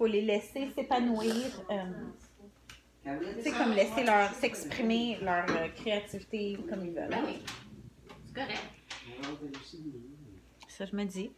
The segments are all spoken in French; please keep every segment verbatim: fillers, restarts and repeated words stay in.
faut les laisser s'épanouir. Euh, tu sais, comme laisser leur s'exprimer, leur euh, créativité comme ils veulent. Ben oui, c'est correct. Ça, je me dis.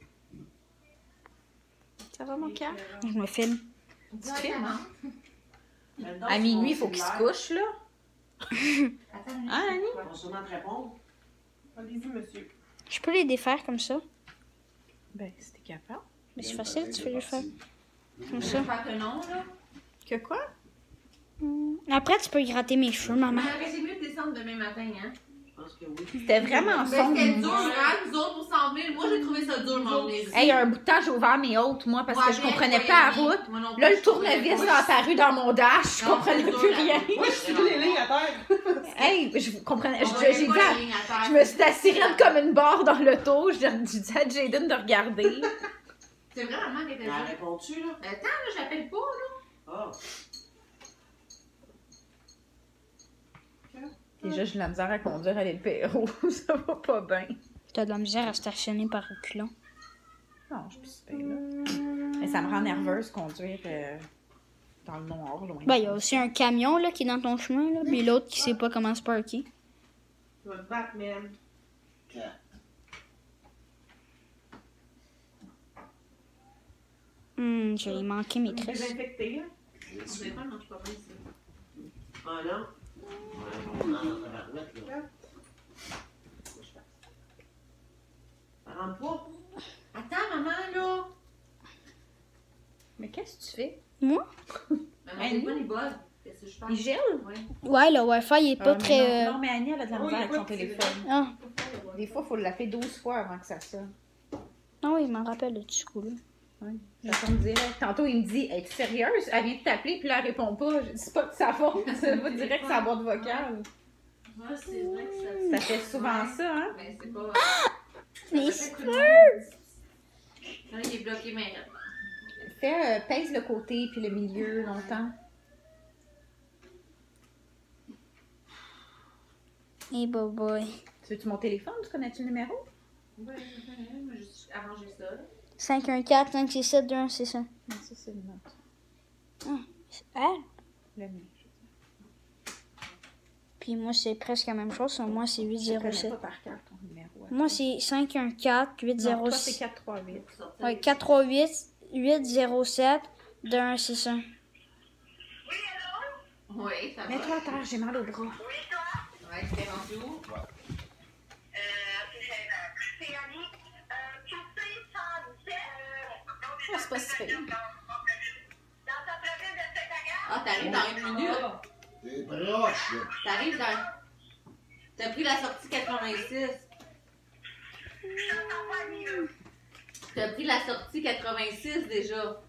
Ça va, mon cœur? Je me filme. Tu filmes? À minuit, il faut qu'il se couche, là. Hein, Annie? On va sûrement te répondre. Allez-y, monsieur. Je peux les défaire comme ça. Ben, si t'es capable. Mais c'est facile, tu peux les faire comme ça. Faire que non, là. Que quoi? Hum. Après, tu peux gratter mes cheveux, maman. Mais c'est mieux de descendre demain matin, hein. Je pense que oui. C'était vraiment Mais sombre. c'était dur, hein, nous autres, pour s'en venir. Moi, j'ai trouvé ça dur, m'en venir. Hey, un bout de temps, j'ai ouvert mes hautes, moi, parce que je comprenais pas la route. Moi non plus, Là, le je comprenais tournevis pas. a apparu dans mon dash. Je Non, comprenais c'est dur, plus là. rien. Moi, je suis les lignes à terre. Hey, je comprenais. On je- voyait J'ai pas dit, la à- ligne à terre. je me suis assise raide comme une barre dans l'auto. J'ai j'ai dit à Jaden de regarder. C'est vraiment qu'elle était Elle dure. réponds-tu, là? Attends, là, j'appelle pas, là. Ah. Déjà, j'ai de la misère à conduire à l'île Perrault. Ça va pas bien. T'as de la misère à stationner par reculons. Non, je suis plus super, là. Mais ça me rend nerveuse conduire euh, dans le noir, loin. Ben, il y a aussi un camion là, qui est dans ton chemin, là, puis l'autre qui sait pas comment se parker. Tu vas te battre, man. Hum, j'ai manqué mes Tu tresses. désinfecté, hein? On sait pas, non, je suis pas bien ici. Ah non? Ouais, on a dans la tabarouette, là. Ça rentre pas? Attends, maman, là. Mais qu'est-ce que tu fais? Moi? Maman, j'ai pas les bols. Qu'est-ce que je fais? Il gèle? Ouais. Ouais, le Wi-Fi, il est Ah, pas mais très... Non, euh, non, mais Annie, elle a de la Oui, misère il avec est son pas petit, téléphone. Ah, Des fois, il faut l'appeler douze fois avant que ça sonne. non, oui, il m'en rappelle de ce coup-là. Oui. Ça me dirait. Tantôt, il me dit, es-tu sérieuse? Elle vient de t'appeler, puis là, elle répond pas. Je dis, c'est pas de sa faute. Ça va direct sa boîte vocale. Ouais, c'est vrai que ça. Ça fait souvent ça, hein? Mais c'est pas. Mes Ça fait cheveux! Là, il est bloqué maintenant. Fais, euh, pèse le côté, puis le milieu longtemps. Et boy boy. Tu veux-tu mon téléphone? Tu connais-tu le numéro? Ouais, ouais, moi, juste arranger ça. là. cinq un quatre, cinq six sept, deux un six un. Non, ça, c'est le nôtre. Ah! Le mien. Puis moi, c'est presque la même chose. Moi, c'est huit Je zéro connais sept. pas par cœur ton numéro. Moi, c'est cinq un quatre, huit Non, zéro toi, c'est six. quatre trois huit. Ouais, quatre trois huit, huit zéro sept, deux un six un. Oui, ça va. Mets-toi à terre, j'ai mal au bras. Ouais, c'était rendu où? Ah, c'est pas si pire. Ah, t'arrives dans une minute. T'es proche, là. T'arrives dans. T'as pris la sortie quatre-vingt-six. T'as pris la sortie quatre-vingt-six déjà.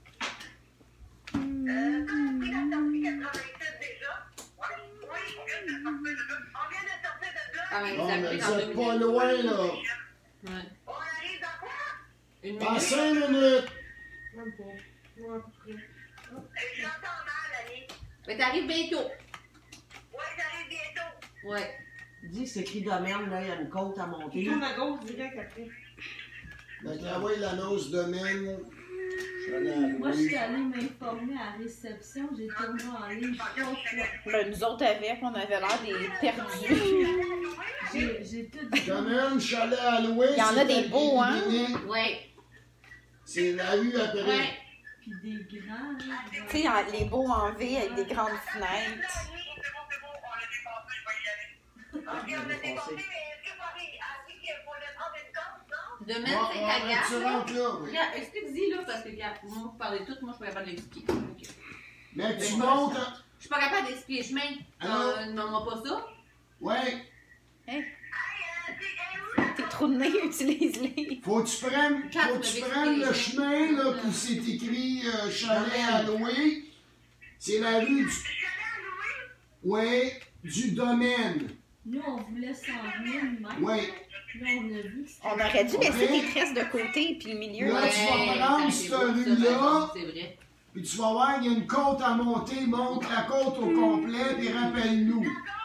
Ah, mais Non, ça a mais pris vous dans deux êtes pas minutes. loin, là. Ouais. Une Dans minute. cinq minutes. Même pas. Ouais, à peu près. Mais t'arrives bientôt. Ouais. Dis, c'est écrit domaine, là, il y a une côte à monter. Tu tournes à gauche direct après. Ben, travaille l'annonce domaine. Je suis allé à Moi, je Louis. suis allée m'informer à la réception. J'ai tourné en ligne trois fois. Ben, nous autres, avec, on avait l'air des perdus. J'ai j'ai tout dit. Domaine, je suis allé à Louis. Il y en a c'est des à beaux, hein? Guinée. Ouais. C'est la rue après. Ouais. Puis des grands. là. Tu sais, en- les beaux en V avec des grandes fenêtres. Demain, Moi, c'est on ta va- gare. tu là. rentres là, oui. Regarde, explique-y là, parce que regarde, moi, vous parlez tout, moi, je suis pas capable de l'expliquer. Ok. Mais tu Mais montes. Je suis pas capable d'expliquer le chemin. Allô? Euh, non, pas ça. Ouais. Tes trous de nez, utilise-les. Faut que tu prennes, Quatre, faut que tu mais prennes le vite, chemin là, où c'est écrit euh, chalet à Louis. C'est la rue du. Ouais, du domaine. Nous, on voulait s'en venir, même. Ouais. Là, on a vu que c'était- On aurait dû laisser Ok. tes tresses de côté, puis le milieu. Là, tu vas prendre c'est cette beau, ça, rue-là. par exemple, C'est vrai. Puis tu vas voir, il y a une côte à monter. Monte la côte au complet, puis rappelle-nous.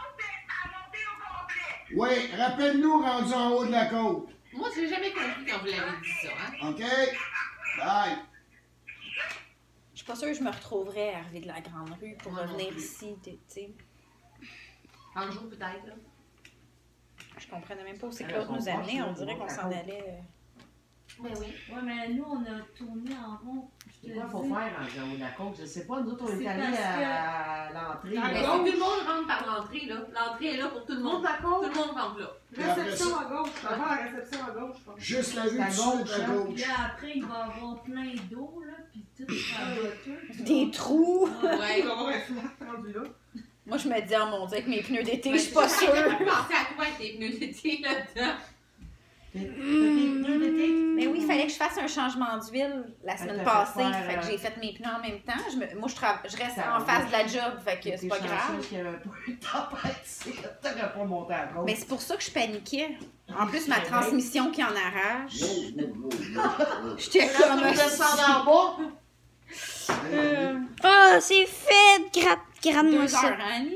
Oui, rappelle-nous rendu en haut de la côte. Moi, j'ai jamais compris quand vous l'avez dit ça, hein. OK? Bye. suis pas sûre que je me retrouverais arriver de la Grande Rue pour Moi non revenir plus. ici, tu sais. Un jour peut-être, là. Je comprenais même pas où c'est que Alors, l'autre nous on passe, amenait. là, On on dirait va qu'on à s'en côte. allait. euh, Mais oui. Ouais, mais nous, on a tourné en rond. Je te C'est quoi faut dis. faire en haut de la côte? Je sais pas, nous autres, on est C'est allés parce à l'entrée. À Mais là. si tout le monde rentre par l'entrée, là. L'entrée est là pour tout le Monte monde. la Tout côte. le monde rentre là. Réception à gauche. On va voir la réception à gauche, je pense. Juste la rue À du gauche, sud à hein. Puis gauche. là, après, il va y avoir plein d'eau, là, puis tout sera boiteux. Des trous. On Ouais. va avoir un flat rendu là. Moi, je me dis, oh mon Dieu, avec mes pneus d'été, Ouais, je suis pas c'est sûre. ça, j'ai pensé à toi avec tes pneus d'été là-dedans. T'es- t'as tes pneus d'été? Mais oui, il fallait que je fasse un changement d'huile la semaine t'as passée. fait faire, Fait que euh, j'ai fait mes pneus en même temps. Je me- Moi, je, tra- je reste Ça en va. face de la job, fait que c'est T'es pas chanceux grave. qu'il y avait pas eu de tempête ici. T'aurais pas monté à gauche. Mais c'est pour ça que je paniquais. En plus, ma transmission qui en arrache. J'étais comme. On descend en bas. Euh, Oh, c'est fait! Gratte, gratte-moi Deux ça. heures, hein, Annie?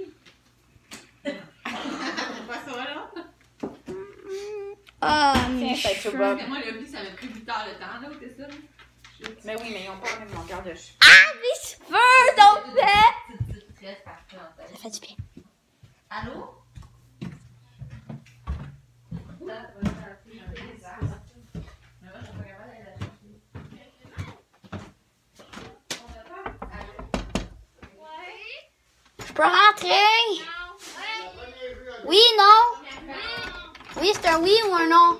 C'est pas ça, là. Ah, Tiens, mes fait que cheveux. Bob. Mais moi, le plus, ça m'a pris plus tard le temps, là, c'est ça? Mais oui, mais ils ont pas la même longueur de cheveux. Mes cheveux, donc fait! Tu te stresses partout, en fait. Ça fait du bien. Allô? Je peux rentrer? Oui, non? Oui, c'est un oui ou un non?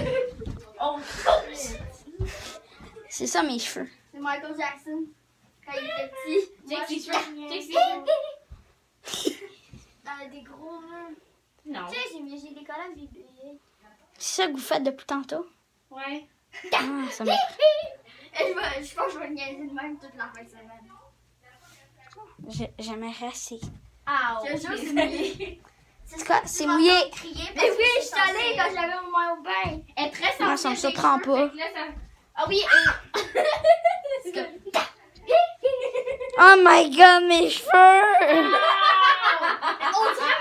C'est ça mes cheveux. C'est Michael Jackson. Quand il était petit. Moi, je Check suis euh, des gros vœux. Non. Tu sais, j'ai mis- j'ai des collants bébés. C'est ça que vous faites depuis tantôt? Ouais. Ah, ça me... Et je, vais- je pense que je vais le niaiser de même toute la fin de semaine. J'ai- J'aimerais assez. Ah, je te jure, c'est mouillé. C'est quoi? C'est mouillé. Mais oui, je suis allée quand j'avais mon maillot de bain. Elle est très sensible. Moi, ça me les surprend cheveux, pas. fait que là, ça- Ah oui, euh, c'est comme- Oh my god, mes cheveux! On dirait